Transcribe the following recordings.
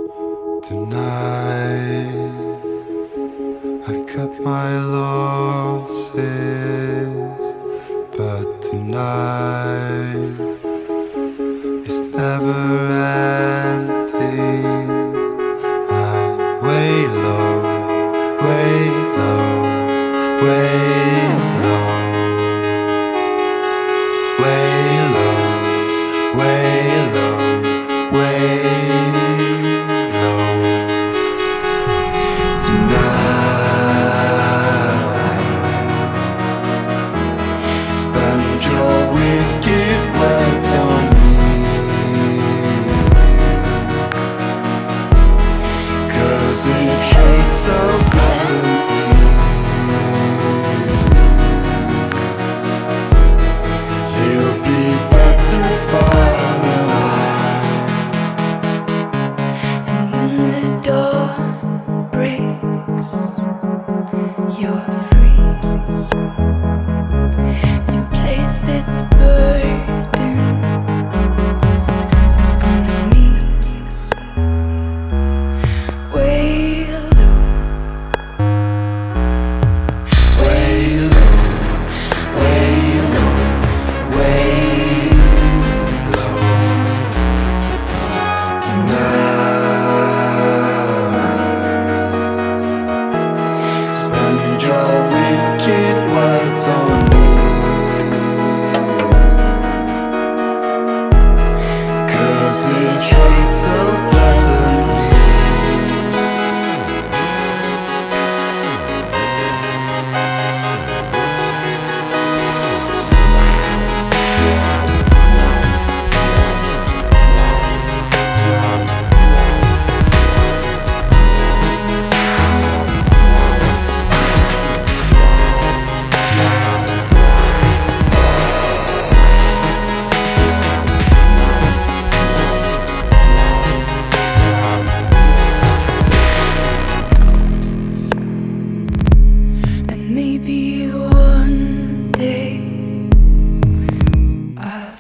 Tonight I cut my losses, but tonight it's never ending. I'm way low, way low, way low, way low, way low, way low. Tonight, spend your wicked words on me, 'cause it hurts so pleasantly. You'll be better far than And when the door breaks, you're free to place this burden on me. Way low, way low, way low, way low. Tonight, spend your wicked words on me, 'cause it hurts so pleasantly. and maybe one day I'll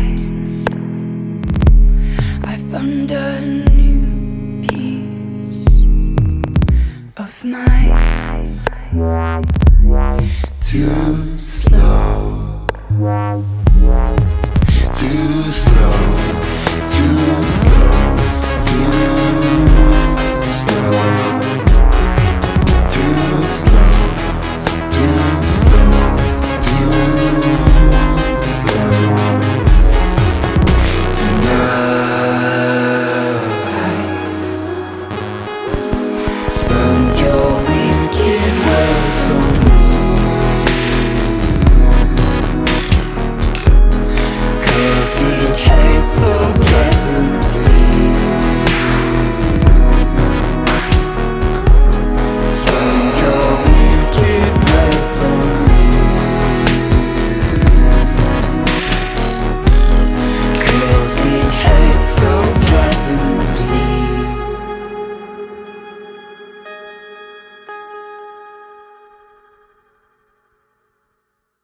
I found a new piece of mind. Tonight,